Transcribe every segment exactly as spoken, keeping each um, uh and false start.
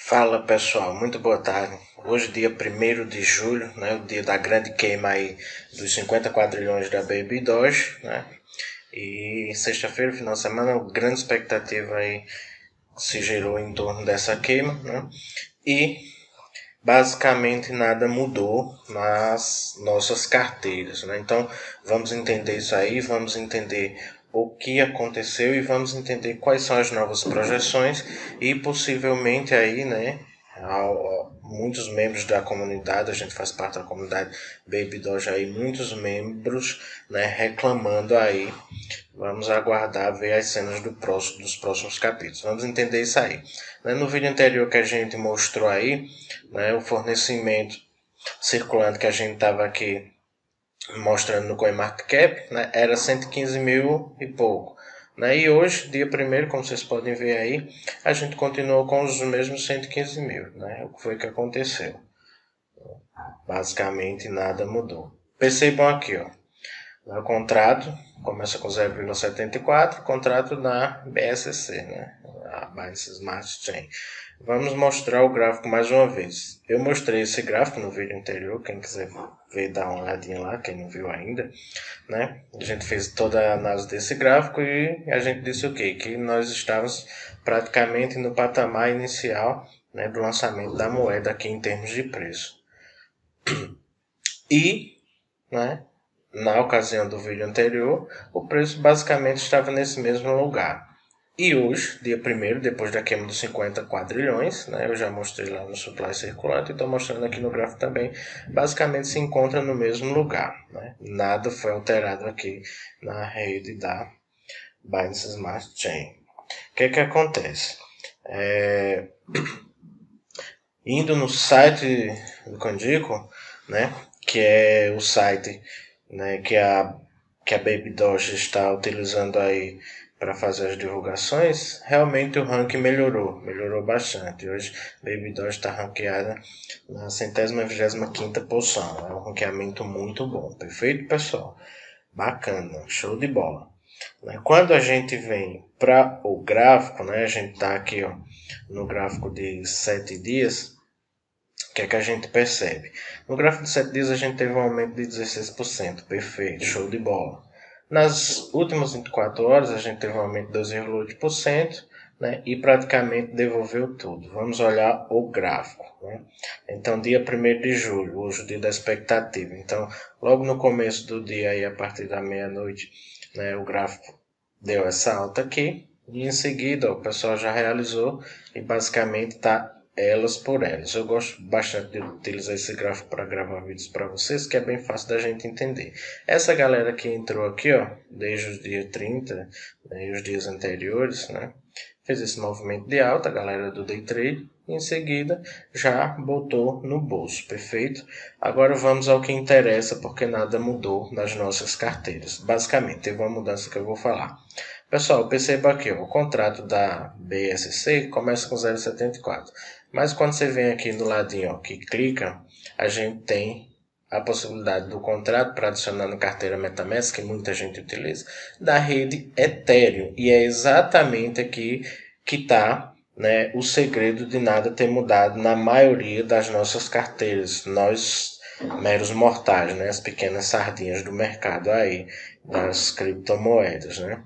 Fala pessoal, muito boa tarde. Hoje dia primeiro de julho, né, o dia da grande queima aí dos cinquenta quadrilhões da Baby Doge, né? E sexta-feira, final de semana, grande expectativa aí se gerou em torno dessa queima, né? E basicamente nada mudou nas nossas carteiras, né? Então vamos entender isso aí, vamos entender o que aconteceu e vamos entender quais são as novas projeções e possivelmente aí, né, muitos membros da comunidade, a gente faz parte da comunidade Baby Doge aí, muitos membros, né, reclamando aí. Vamos aguardar ver as cenas do próximo, dos próximos capítulos. Vamos entender isso aí. No vídeo anterior que a gente mostrou aí, né, o fornecimento circulante que a gente estava aqui mostrando no CoinMarketCap, né, era cento e quinze mil e pouco. Né, e hoje, dia primeiro, como vocês podem ver aí, a gente continuou com os mesmos cento e quinze mil. Né, o que foi que aconteceu? Basicamente nada mudou. Percebam aqui, ó. O contrato começa com zero vírgula setenta e quatro, contrato da B S C, né? A Binance Smart Chain. Vamos mostrar o gráfico mais uma vez. Eu mostrei esse gráfico no vídeo anterior, quem quiser ver, dá uma olhadinha lá, quem não viu ainda, né? A gente fez toda a análise desse gráfico e a gente disse o quê? Que nós estávamos praticamente no patamar inicial, né, do lançamento da moeda aqui em termos de preço. E, né, na ocasião do vídeo anterior, o preço basicamente estava nesse mesmo lugar. E hoje, dia primeiro, depois da queima dos cinquenta quadrilhões, né, eu já mostrei lá no supply circulante e estou mostrando aqui no gráfico também, basicamente se encontra no mesmo lugar. Né? Nada foi alterado aqui na rede da Binance Smart Chain. O que que acontece? É... Indo no site do Candico, né, que é o site, né, que a que a Baby Doge está utilizando aí para fazer as divulgações, realmente o ranking melhorou, melhorou bastante. Hoje Baby Doge está ranqueada na centésima vigésima quinta posição. É um ranqueamento muito bom, perfeito, pessoal? Bacana, show de bola. Quando a gente vem para o gráfico, né, a gente está aqui, ó, no gráfico de sete dias. O que é que a gente percebe? No gráfico de sete dias a gente teve um aumento de dezesseis por cento. Perfeito, show de bola. Nas últimas vinte e quatro horas a gente teve um aumento de dois vírgula oito por cento, né, e praticamente devolveu tudo. Vamos olhar o gráfico. Né? Então, dia primeiro de julho, hoje o dia da expectativa. Então, logo no começo do dia, aí, a partir da meia-noite, né, o gráfico deu essa alta aqui. E em seguida, ó, o pessoal já realizou e basicamente está elas por elas. Eu gosto bastante de utilizar esse gráfico para gravar vídeos para vocês, que é bem fácil da gente entender. Essa galera que entrou aqui, ó, desde o dia trinta, né, e os dias anteriores, né, fez esse movimento de alta, a galera do Day Trade, e em seguida já botou no bolso, perfeito? Agora vamos ao que interessa, porque nada mudou nas nossas carteiras. Basicamente, teve uma mudança que eu vou falar. Pessoal, perceba aqui, ó, o contrato da B S C começa com zero vírgula setenta e quatro. Mas quando você vem aqui no ladinho, ó, que clica, a gente tem a possibilidade do contrato para adicionar na carteira MetaMask, que muita gente utiliza, da rede Ethereum. E é exatamente aqui que está, né, o segredo de nada ter mudado na maioria das nossas carteiras. Nós, meros mortais, né, as pequenas sardinhas do mercado aí, das criptomoedas, né?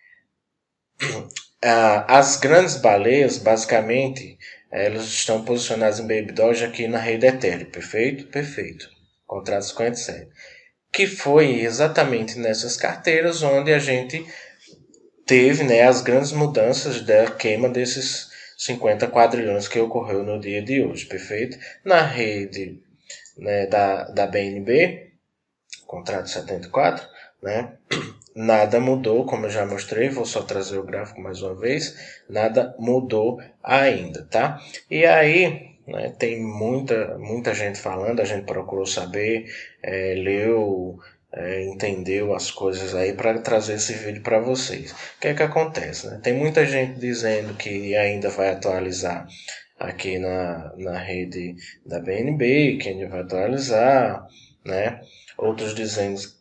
As grandes baleias, basicamente, elas estão posicionadas em Baby Doge aqui na rede Ethereum, perfeito? Perfeito. Contrato cinquenta e sete. Que foi exatamente nessas carteiras onde a gente teve, né, as grandes mudanças da queima desses cinquenta quadrilhões que ocorreu no dia de hoje, perfeito? Na rede, né, da, da B N B, contrato setenta e quatro, né? Nada mudou, como eu já mostrei, vou só trazer o gráfico mais uma vez, nada mudou ainda, tá? E aí, né, tem muita, muita gente falando, a gente procurou saber, é, leu, é, entendeu as coisas aí para trazer esse vídeo para vocês. O que é que acontece? Né? Tem muita gente dizendo que ainda vai atualizar aqui na, na rede da B N B, que ainda vai atualizar, né? Outros dizendo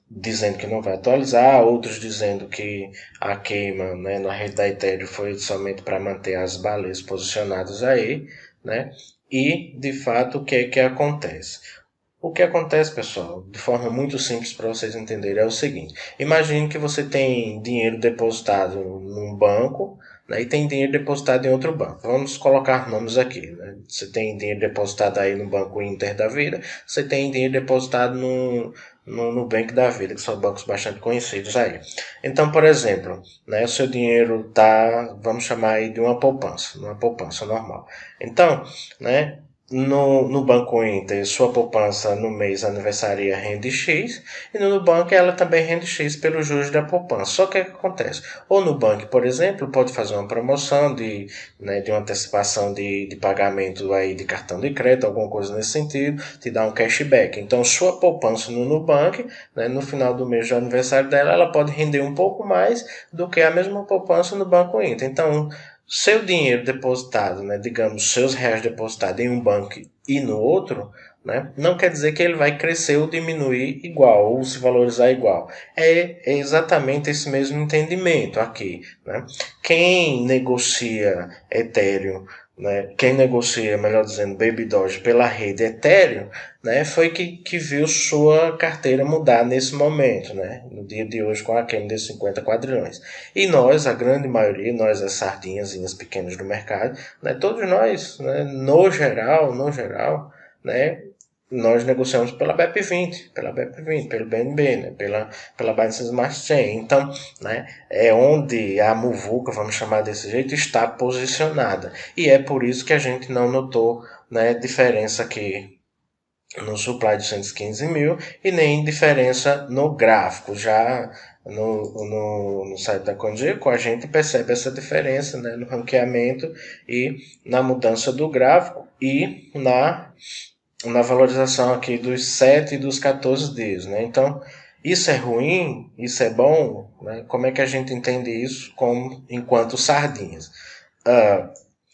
dizendo que não vai atualizar, outros dizendo que a queima, né, na rede da Ethereum foi somente para manter as baleias posicionadas aí, né? E, de fato, o que é que acontece? O que acontece, pessoal, de forma muito simples para vocês entenderem, é o seguinte: imagine que você tem dinheiro depositado num banco, né, e tem dinheiro depositado em outro banco. Vamos colocar nomes aqui, né? Você tem dinheiro depositado aí no Banco Inter da vida, você tem dinheiro depositado no, no Nubank da vida, que são bancos bastante conhecidos aí. Então, por exemplo, né, o seu dinheiro está, vamos chamar aí de uma poupança, uma poupança normal. Então, né, no, no Banco Inter, sua poupança no mês aniversaria rende X, e no Nubank ela também rende X pelos juros da poupança. Só que o que acontece? Ou no Nubank, por exemplo, pode fazer uma promoção de, né, de uma antecipação de, de pagamento aí de cartão de crédito, alguma coisa nesse sentido, te dá um cashback. Então, sua poupança no Nubank, né, no final do mês de aniversário dela, ela pode render um pouco mais do que a mesma poupança no Banco Inter. Então, seu dinheiro depositado, né, digamos, seus reais depositados em um banco e no outro, né, não quer dizer que ele vai crescer ou diminuir igual, ou se valorizar igual. É, é exatamente esse mesmo entendimento aqui. Né? Quem negocia Ethereum, né, quem negocia, melhor dizendo, Baby Doge pela rede Ethereum, né, foi que, que viu sua carteira mudar nesse momento, né, no dia de hoje com a queima de cinquenta quadrilhões. E nós, a grande maioria, nós as sardinhazinhas pequenas do mercado, né, todos nós, né, no geral, no geral, né, nós negociamos pela B E P vinte, pela B E P vinte, pelo B N B, né, pela, pela Binance Smart Chain. Então, né, é onde a muvuca, vamos chamar desse jeito, está posicionada. E é por isso que a gente não notou, né, diferença aqui no supply de cento e quinze mil e nem diferença no gráfico. Já no, no, no site da CoinGecko a gente percebe essa diferença, né, no ranqueamento e na mudança do gráfico e na, na valorização aqui dos sete e dos quatorze dias. Né? Então, isso é ruim? Isso é bom? Né? Como é que a gente entende isso como, enquanto sardinhas? Ah,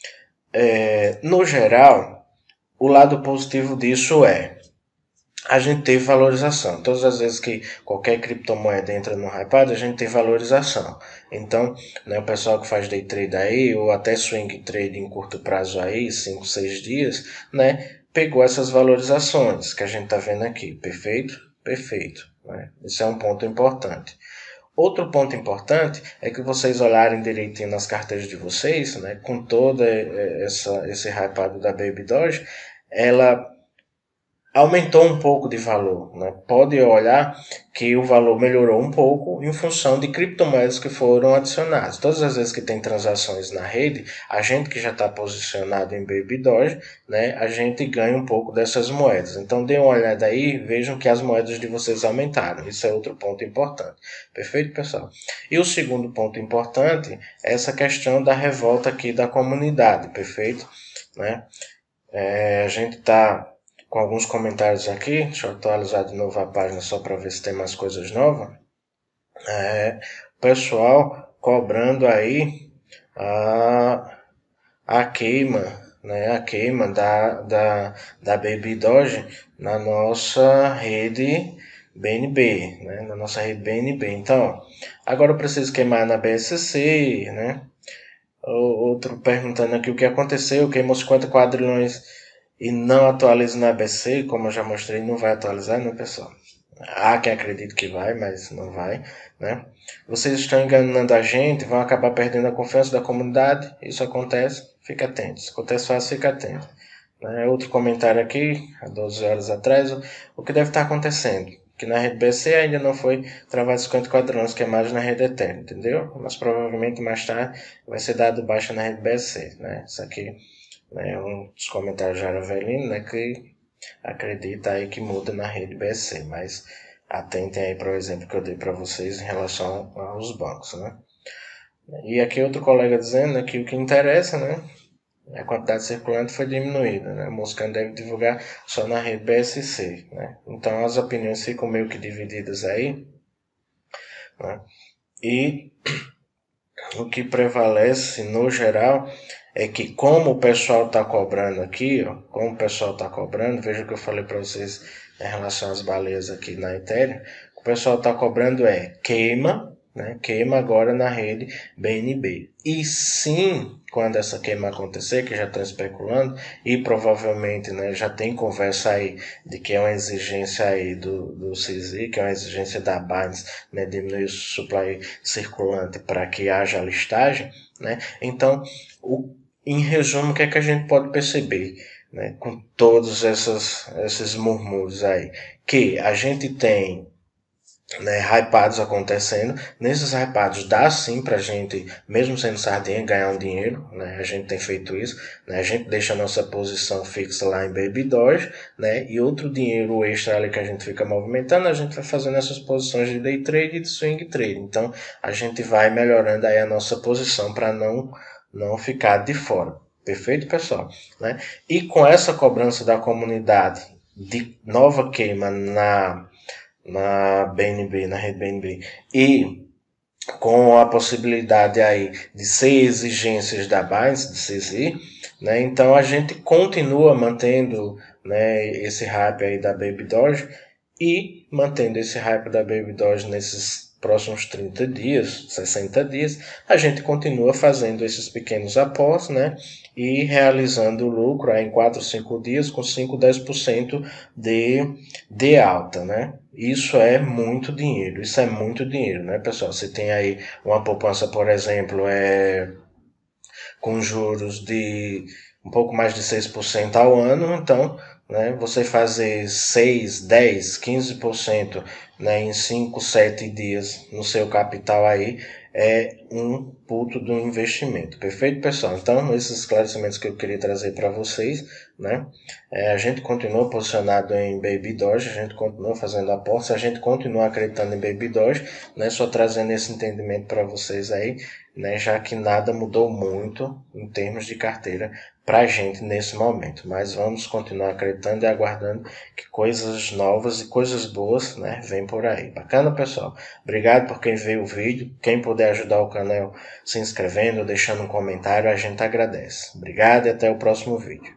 é, no geral, o lado positivo disso é a gente teve valorização. Todas as vezes que qualquer criptomoeda entra no hypado, a gente tem valorização. Então, né, o pessoal que faz day trade aí, ou até swing trade em curto prazo aí, cinco, seis dias, né, pegou essas valorizações que a gente está vendo aqui. Perfeito? Perfeito. Né? Esse é um ponto importante. Outro ponto importante é que vocês olharem direitinho nas carteiras de vocês, né, com toda essa, esse hypado da Baby Doge, ela aumentou um pouco de valor. Né? Pode olhar que o valor melhorou um pouco em função de criptomoedas que foram adicionadas. Todas as vezes que tem transações na rede, a gente que já está posicionado em Baby Doge, né, a gente ganha um pouco dessas moedas. Então dê uma olhada aí, vejam que as moedas de vocês aumentaram. Isso é outro ponto importante. Perfeito, pessoal? E o segundo ponto importante é essa questão da revolta aqui da comunidade. Perfeito? Né? É, a gente está com alguns comentários aqui. Deixa eu atualizar de novo a página só para ver se tem mais coisas novas. É, pessoal cobrando aí a, a queima, né, a queima da, da, da Baby Doge na nossa rede B N B, né, na nossa rede B N B. Então, agora eu preciso queimar na B S C, né? Outro perguntando aqui o que aconteceu, queimou cinquenta quadrilhões e não atualiza na A B C, como eu já mostrei, não vai atualizar, né, pessoal? Há quem acredite que vai, mas não vai, né? Vocês estão enganando a gente, vão acabar perdendo a confiança da comunidade. Isso acontece, fica atento. Se acontece fácil, fica atento. Né? Outro comentário aqui, há doze horas atrás, o que deve estar acontecendo? Que na rede B C ainda não foi travado cinquenta quadrilhões queimados na rede Ethereum, entendeu? Mas provavelmente mais tarde vai ser dado baixa na rede B C, né? Isso aqui é um dos comentários já era velhinho, né? Que acredita aí que muda na rede B S C, mas atentem aí para o exemplo que eu dei para vocês em relação aos bancos, né? E aqui outro colega dizendo, né, que o que interessa, né, a quantidade circulante foi diminuída, né? O Moscano deve divulgar só na rede B S C, né? Então as opiniões ficam meio que divididas aí, né? E o que prevalece no geral é que como o pessoal está cobrando aqui, ó, como o pessoal está cobrando, veja o que eu falei para vocês em relação às baleias aqui na Ethereum, o pessoal está cobrando é queima, né? Queima agora na rede B N B. E sim, quando essa queima acontecer, que já estão especulando, e provavelmente, né, já tem conversa aí de que é uma exigência aí do, do C Z I, que é uma exigência da Binance, né, diminuir o supply circulante para que haja listagem, né? Então, o, em resumo, o que é que a gente pode perceber, né, com todos essas, esses murmúrios aí? Que a gente tem, né, hypados acontecendo. Nesses hypados dá sim pra gente, mesmo sendo sardinha, ganhar um dinheiro, né? A gente tem feito isso, né? A gente deixa a nossa posição fixa lá em Baby Doge, né? E outro dinheiro extra ali que a gente fica movimentando, a gente vai fazendo essas posições de day trade e de swing trade. Então, a gente vai melhorando aí a nossa posição para não, não ficar de fora. Perfeito, pessoal? Né? E com essa cobrança da comunidade de nova queima na na B N B, na rede B N B, e com a possibilidade aí de ser exigências da Binance, do C Z I, né? Então a gente continua mantendo, né, esse hype aí da Baby Doge e mantendo esse hype da Baby Doge nesses próximos trinta dias, sessenta dias, a gente continua fazendo esses pequenos aportes, né? E realizando lucro aí em quatro, cinco dias com cinco, dez por cento de, de alta, né? Isso é muito dinheiro, isso é muito dinheiro, né, pessoal? Você tem aí uma poupança, por exemplo, é, com juros de um pouco mais de seis por cento ao ano, então, né, você fazer seis, dez, quinze por cento, né, em cinco, sete dias no seu capital aí é um puto do investimento. Perfeito, pessoal? Então, esses esclarecimentos que eu queria trazer para vocês, né? É, a gente continua posicionado em Baby Doge, a gente continua fazendo apostas, a gente continua acreditando em Baby Doge, né? Só trazendo esse entendimento para vocês aí, né? Já que nada mudou muito em termos de carteira para a gente nesse momento. Mas vamos continuar acreditando e aguardando que coisas novas e coisas boas, né, vêm por aí. Bacana, pessoal? Obrigado por quem viu o vídeo. Quem puder ajudar o canal se inscrevendo, deixando um comentário, a gente agradece. Obrigado e até o próximo vídeo.